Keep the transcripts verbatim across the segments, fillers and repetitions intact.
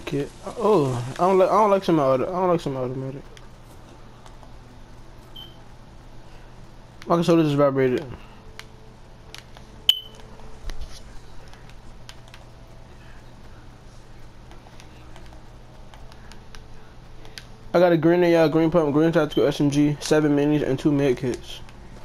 kit. Oh, I don't like. I don't like some auto. I don't like some automatic. My controller just vibrated. I got a green A R, green pump, green tactical S M G, seven minis, and two med kits.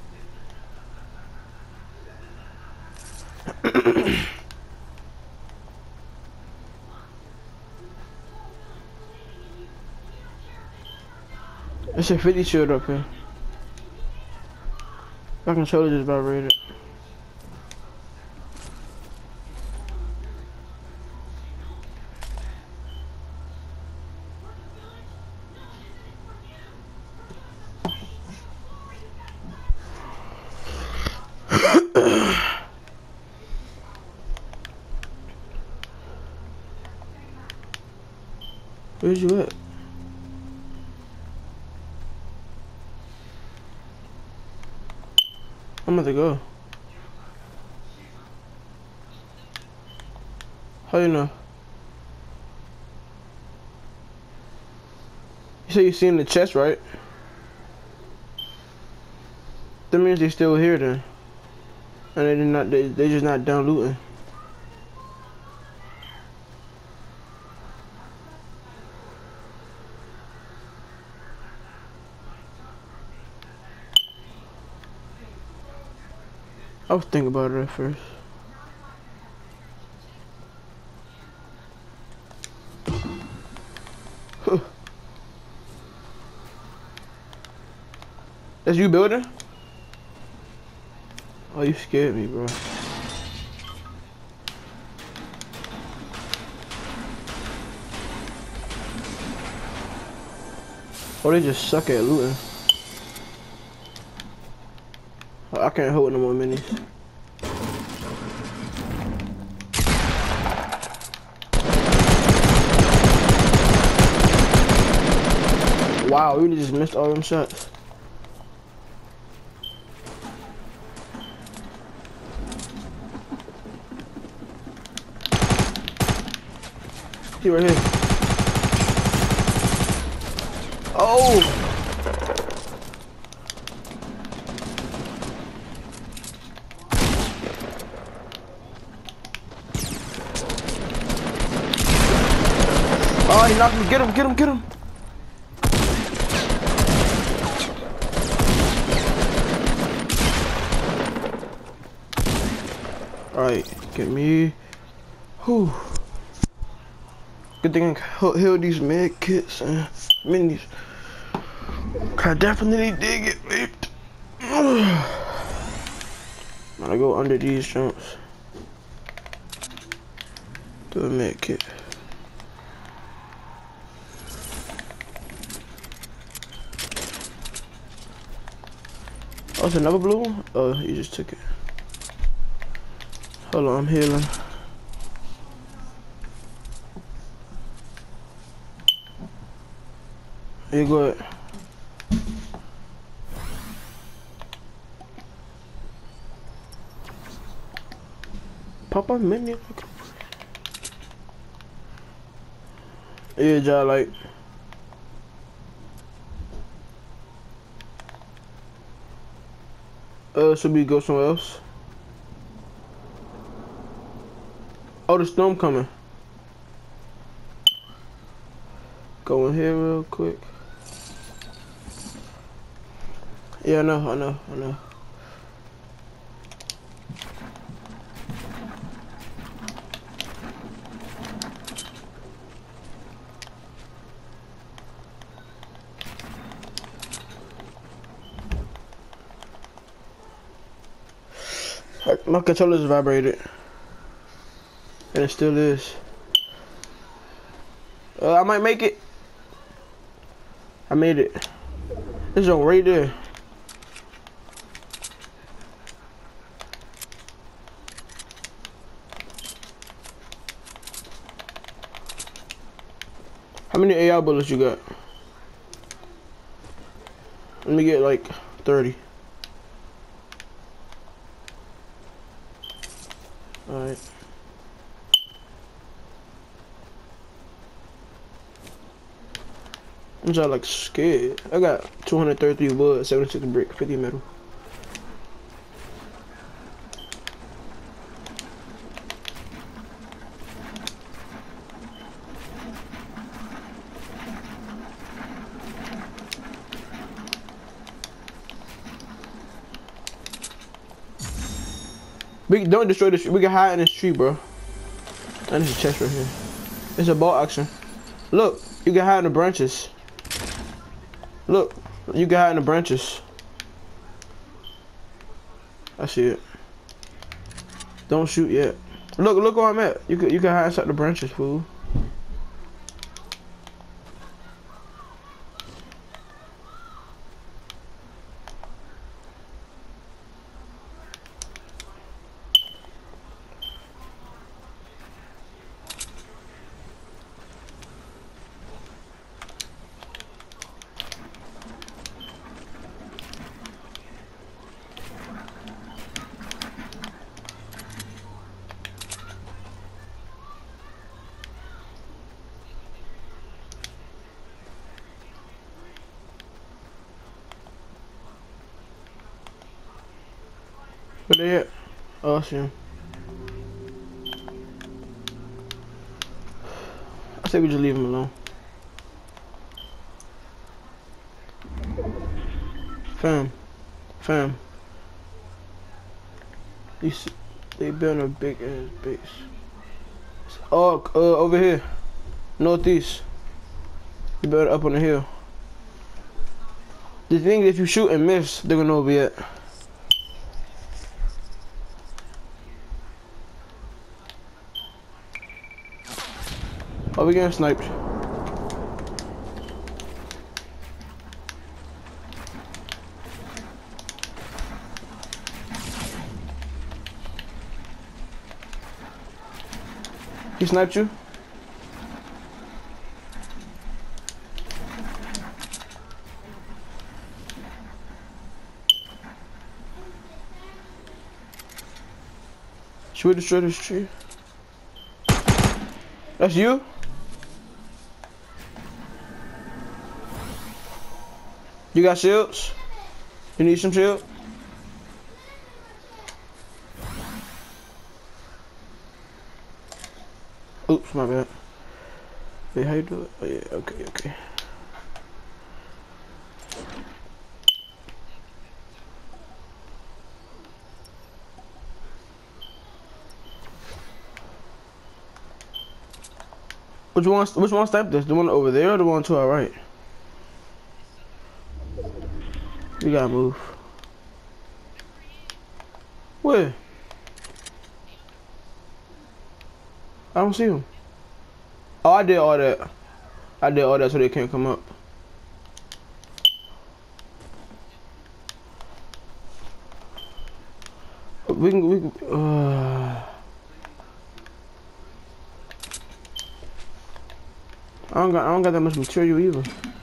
It's a fifty shield up here. My controller just vibrated. Where's you at? I'm about to go. How you know? You say you seen the chest, right? That means they still here then. And they did not they they just not down looting. I was thinking about it at first. Huh. That's you building? Oh, you scared me, bro. Oh, they just suck at looting. I can't hold no more minis. Wow, you just missed all them shots. He right here. Oh! Oh, he knocked me. Get him, get him, get him. Alright, get me. Whew. Good thing I heal these med kits and minis. I definitely did get raped. I'm gonna go under these jumps. Do a med kit. Oh, it's another blue one? Oh, you just took it. Hold on, I'm healing. You go ahead. Pop up menu. Yeah, job like. Uh, should we go somewhere else? Oh, the storm coming. Go in here real quick. Yeah, I know, I know, I know. My controller's vibrated. And it still is. Uh, I might make it. I made it. This one right there. How many A R bullets you got? Let me get like thirty. Alright. I'm just like scared. I got two hundred thirty-three wood, seventy-six brick, fifty metal. We don't destroy this. We can hide in this tree, bro. And there's a chest right here. It's a ball action. Look, you can hide in the branches. Look, you can hide in the branches. I see it. Don't shoot yet. Look, look where I'm at. You can you can hide inside the branches, fool. Where they at? Oh, I see him. I say we just leave him alone. Fam. Fam. These, they built a big ass base. Oh, uh, over here. Northeast. You built it up on the hill. The thing is, if you shoot and miss, they're gonna know where we at. Oh, we getting sniped. He sniped you? Should we destroy this tree? That's you? You got shields? You need some shield? Oops, my bad. Wait, how you do it? Oh yeah, okay, okay. Which one? Which one sniped this? The one over there or the one to our right? We gotta move. Where? I don't see him. Oh, I did all that. I did all that so they can't come up. We can. We can. Uh, I don't got. I don't got that much material either.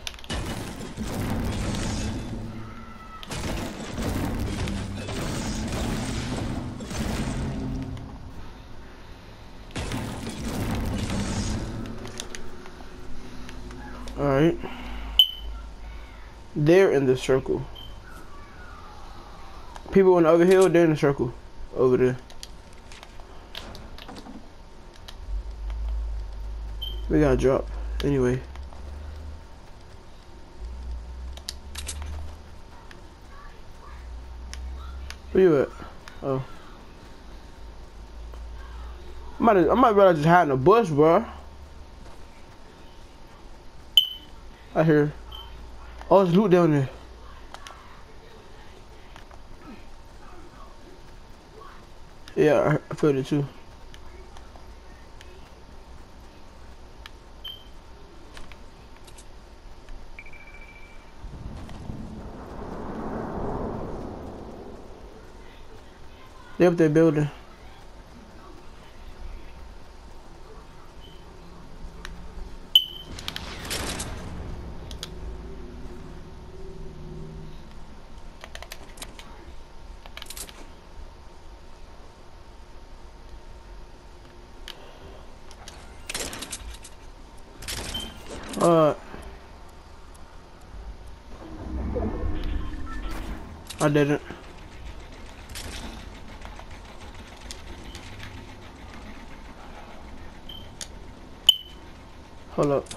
Alright. They're in the circle. People on the other hill, they're in the circle. Over there. We gotta drop. Anyway. Where you at? Oh. I might, I might rather just hide in a bush, bro. I hear. Oh, there's loot down there. Yeah, I feel it too. They up there building. Uh, I didn't. Hold up.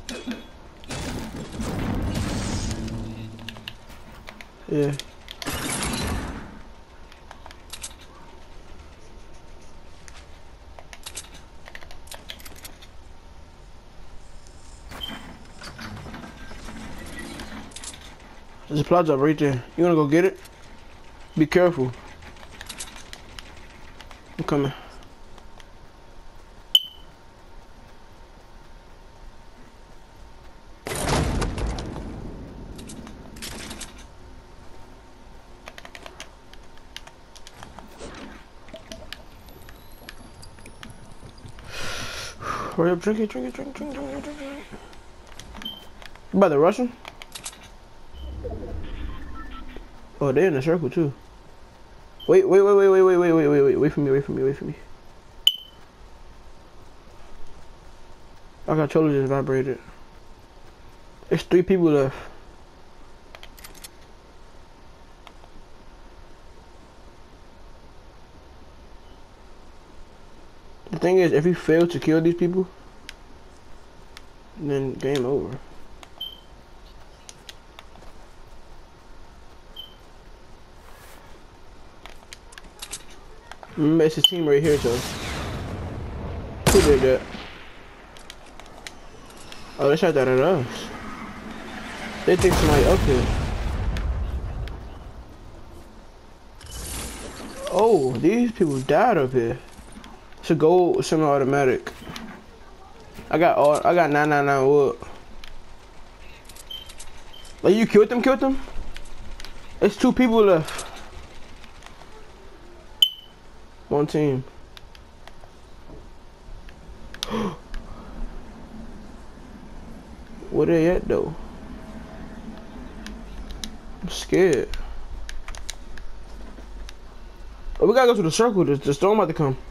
Yeah. There's a supply drop right there. You wanna go get it? Be careful. I'm coming. Hurry up, drink it, drink it, drink it, drink it, drink it, drink it. You about to rush him? Oh, they're in a circle too. Wait, wait, wait, wait, wait, wait, wait, wait, wait, wait, wait for me, wait for me, wait for me. My controller just vibrated. There's three people left. The thing is, if we fail to kill these people, then game over. Remember, it's a team right here, so. Who did that? Oh, they shot that at us. They think somebody up here. Oh, these people died up here. It's a gold semi-automatic. I got all. I got nine nine nine wood. Like, you killed them? Killed them? It's two people left. One team. Where they at though? I'm scared. Oh, we gotta go to the circle. The, the storm about to come.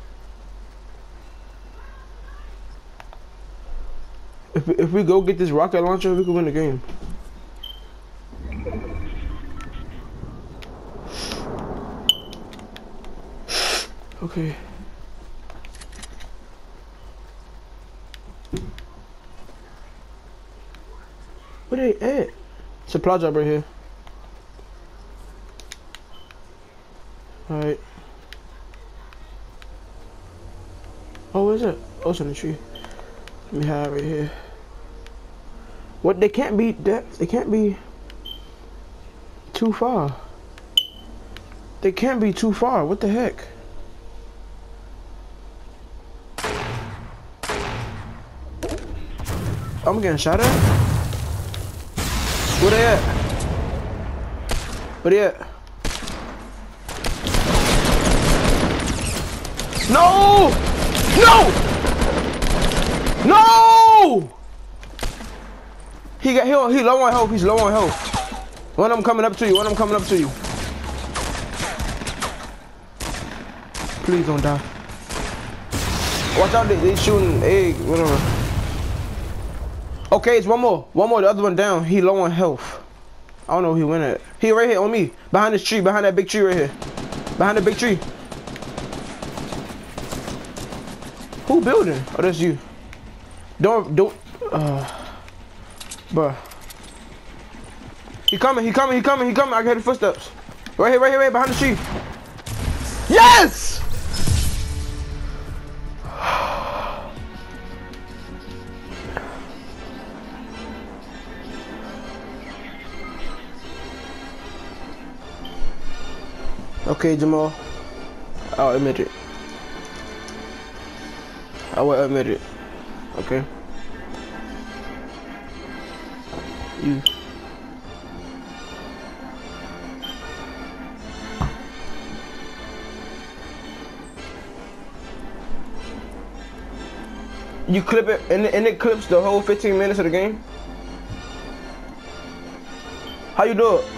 If we, if we go get this rocket launcher, we can win the game. Okay. Where they at? Supply drop right here. Alright. Oh, where's it? Oh, it's in the tree. Let me hide right here. What? They can't be that. They can't be too far. They can't be too far. What the heck? I'm getting shot at. Where they at? Where they at? No! No! No! He got he, he low on health. He's low on health. One of them coming up to you. One of them coming up to you. Please don't die. Watch out! They, they shooting egg. Whatever. Okay, it's one more. One more. The other one down. He low on health. I don't know who he went at. He right here on me. Behind this tree. Behind that big tree right here. Behind the big tree. Who building? Oh, that's you. Don't, don't, uh, bruh. He coming, he coming, he coming, he coming. I can hear the footsteps. Right here, right here, right behind the tree. Yes! Okay, Jamal. I'll admit it. I will admit it. Okay. You. You clip it, and, and it clips the whole fifteen minutes of the game? How you do it?